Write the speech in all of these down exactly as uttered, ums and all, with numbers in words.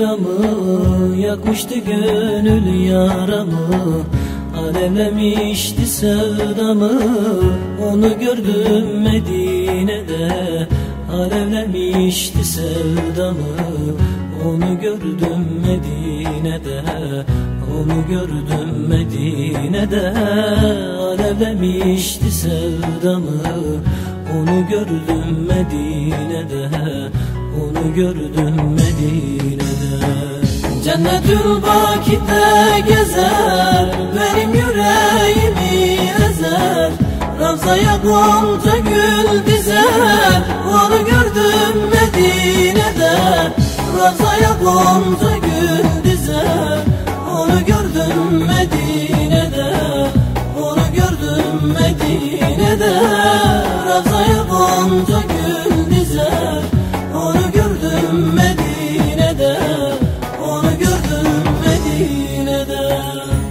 sevdamı, yakmıştı gönül yaramı. Alevlemişti sevdamı, onu gördüm Medine'de. Alevlemişti sevdamı, onu gördüm Medine'de. Onu gördüm Medine'de. Alevlemişti sevdamı, onu gördüm Medine'de. Onu gördüm Medine'de. Cennetül Baki'de gezer, benim yüreğimi ezer. Ravzaya gonca gül dizer, onu gördüm Medine'de. Ravzaya gonca gül dizer, onu gördüm Medine'de. Onu gördüm Medine'de. Ravzaya gonca gül dizer, onu gördüm Medine'de. Onu gördüm Medine'de.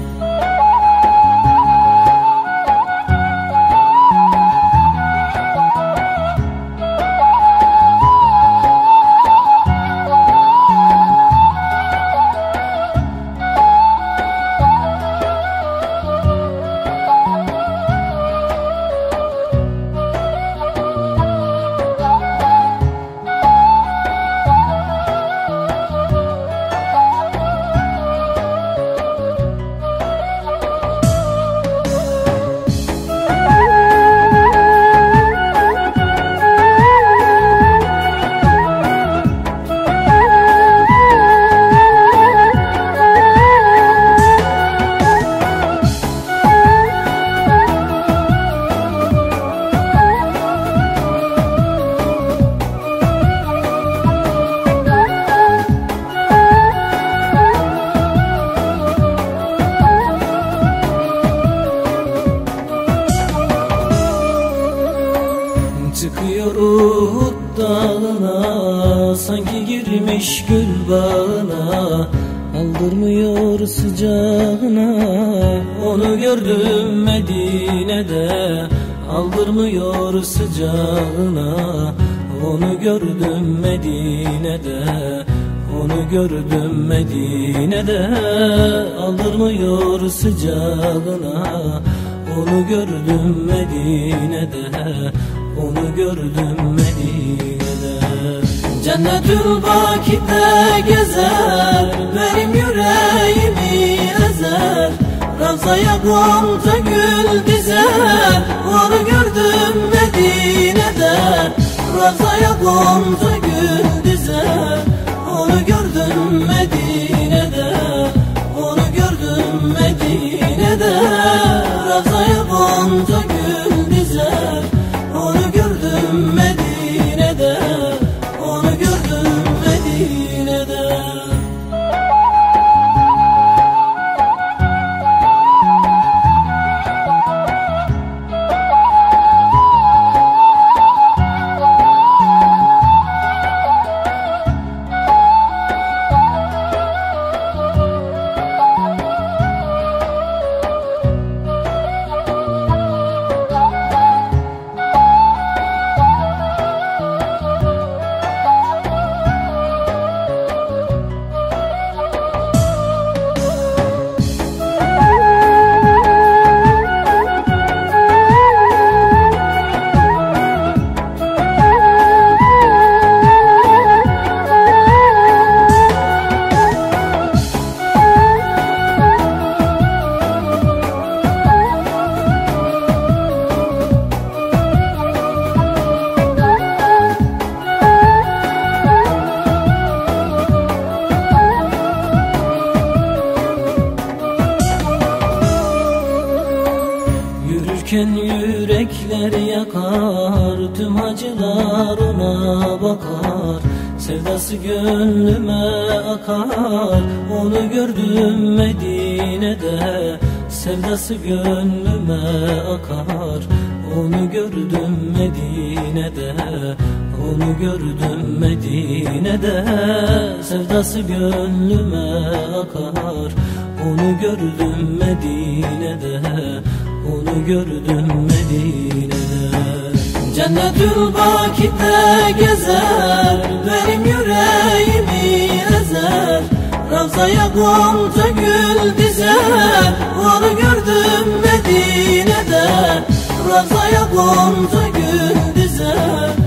Çıkıyor Uhud dağına, sanki girmiş gül bağına. Aldırmıyor sıcağına, onu gördüm Medine'de. Aldırmıyor sıcağına, onu gördüm Medine'de. Onu gördüm Medine'de. Aldırmıyor sıcağına, onu gördüm Medine'de. Onu gördüm Medine'de. Cennetül Baki'de gezer, benim yüreğimi ezer. Ravzaya gonca gül dizer, onu gördüm Medine'de. Ravzaya gonca gül dizer, onu gördüm Medine'de. Onu gördüm Medine'de. Ravzaya gonca gül dizer, onu gördüm Medine'de. Onu gördüm Medine'de. Yürürken yürekler yakar, tüm hacılar ona bakar. Sevdası gönlüme akar, onu gördüm Medine'de. Sevdası gönlüme akar, onu gördüm Medine'de. Onu gördüm Medine'de. Sevdası gönlüme akar, onu gördüm Medine'de. Onu gördüm Medine'de. Cennetül Baki'de gezer, benim yüreğimi ezer. dizer, Ravzaya gonca gül dizer. Onu gördüm Medine'de, Ravzaya gonca gül dizer.